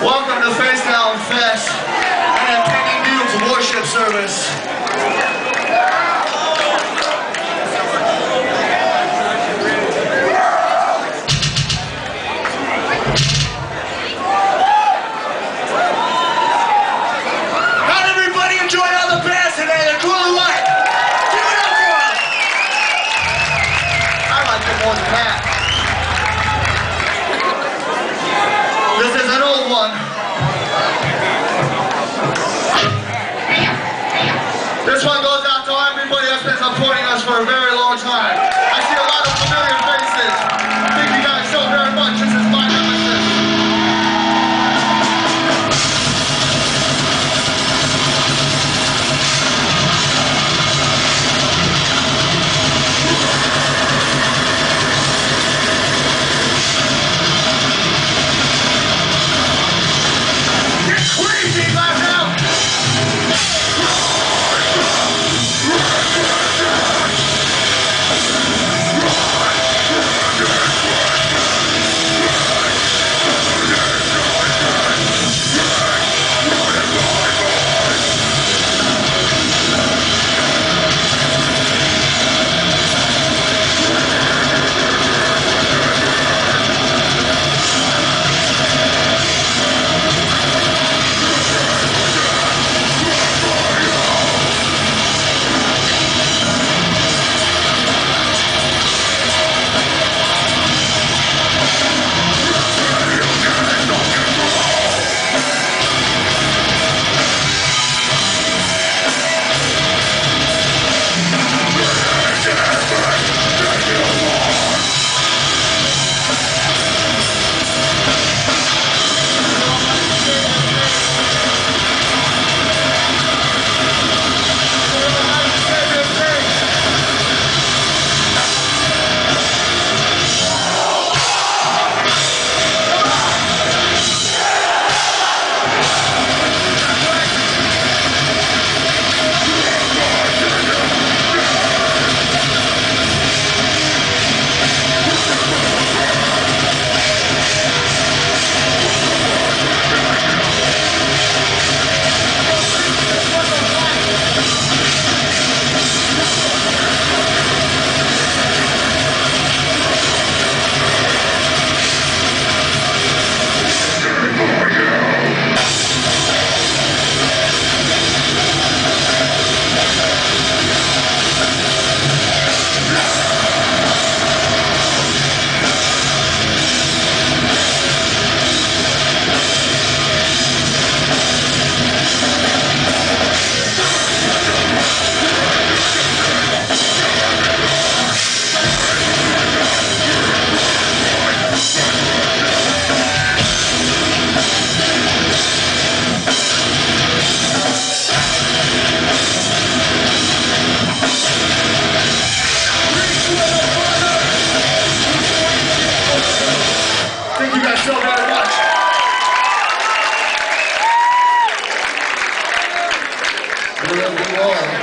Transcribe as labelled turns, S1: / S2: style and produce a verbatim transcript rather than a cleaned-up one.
S1: Welcome to Facedown Fest and attending Dude's worship service. Not everybody enjoyed all the bands today. They're cool and white. Give it up for them. I like it more than that. This is an old one. This one goes out to everybody that's been supporting us for a very long time. I see a lot of familiar faces. Thank you guys so very much. This is my nemesis. Thank you guys so very much. We love you all.